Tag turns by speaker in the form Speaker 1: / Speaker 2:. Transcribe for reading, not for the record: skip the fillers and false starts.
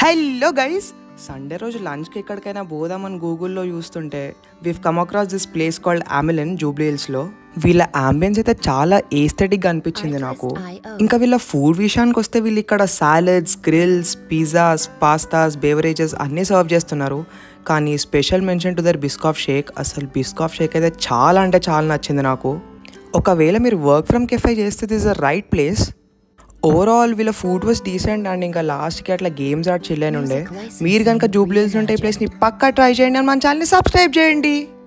Speaker 1: Hello guys, Sunday రోజు లంచ్కి ఎక్కడికైనా పోదామని గూగుల్లో చూస్తుంటే we've come across this place called ఆమిలిన్ జూబ్లీ హిల్స్లో. వీళ్ళ అంబియన్స్ అయితే చాలా ఏస్థెటిక్గా అనిపించింది నాకు. ఇంకా వీళ్ళ ఫుడ్ విషయానికి వస్తే వీళ్ళు ఇక్కడ salads, grills, pizzas, pastas, beverages అన్నీ సర్వ్ చేస్తున్నారు. కానీ special mention to their Biscoff shake. అసలు బిస్కాఫ్ షేక్ అయితే చాలా అంటే చాలా నచ్చింది నాకు. ఒకవేళ మీరు వర్క్ ఫ్రమ్ కెఫే చేస్తే this the right place. Overall వీళ్ళ ఫుడ్ వాస్ డీసెంట్ అండ్ ఇంకా లాస్ట్కి అట్లా గేమ్స్ ఆడి చిల్లైన ఉండే. మీరు కనుక జూబ్లీ హిల్స్ ఉంటే ఈ ప్లేస్ని పక్కా ట్రై చేయండి అండ్ మన ఛానల్ని సబ్స్క్రైబ్ చేయండి.